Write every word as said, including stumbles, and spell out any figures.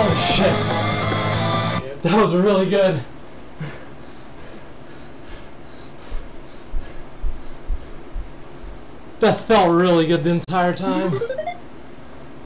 Holy shit. That was really good. That felt really good the entire time.